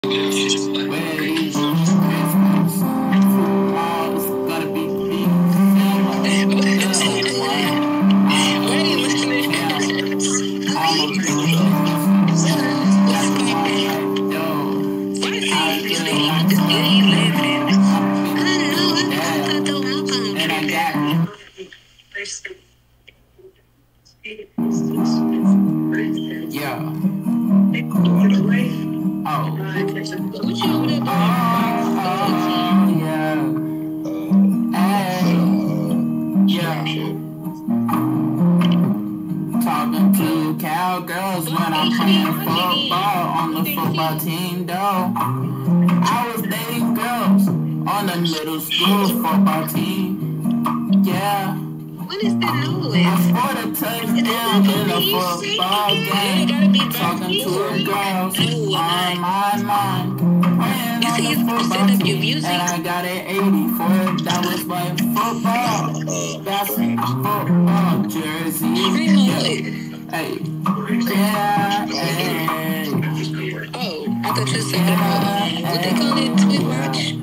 Talking to cowgirls when I'm playing football on the football team, though. I was dating girls on the middle school football team. Yeah. What is that noise? I scored a touchdown in a football game. Talking to girls on my mind. Playing on the football team. And I got an 80 for it. That was my football. Basketball jersey. Hey. Yeah. Hey. Oh, I thought you said that. What they call it? Tweet watch?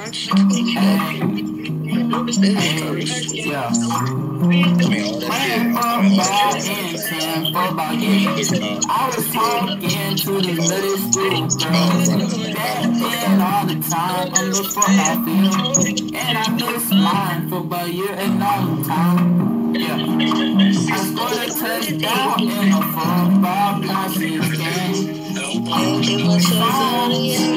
Yeah. Playing football in football games. I was talking to the middle school girls. That all the time on the football field. And I miss mine football year and all the time. Yeah. I scored a touchdown in a football practice game.